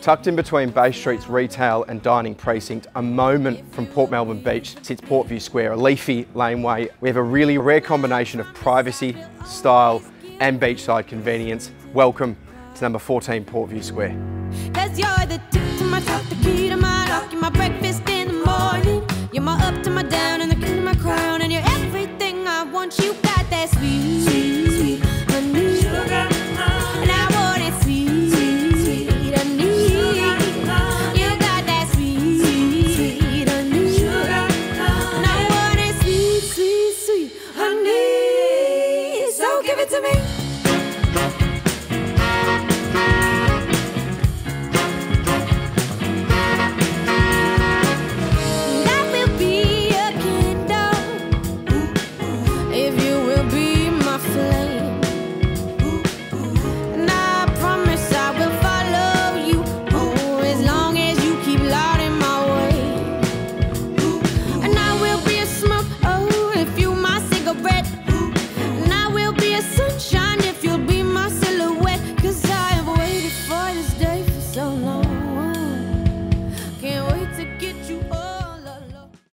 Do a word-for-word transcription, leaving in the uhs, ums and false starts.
Tucked in between Bay Street's retail and dining precinct, a moment from Port Melbourne Beach sits Portview Square, a leafy laneway. We have a really rare combination of privacy, style and beachside convenience. Welcome to number fourteen Portview Square. Cause you're the tip to my top, the key to my lock, you're my breakfast in the morning. You're my up to my down and the king of my crown, and you're everything I want. You got that sweet, sweet, sweet honey, sugar, and I want it sweet, sweet, sweet honey. You got that sweet, sweet honey, sugar, and I want it sweet, sweet, sweet honey. So give it to me. So long.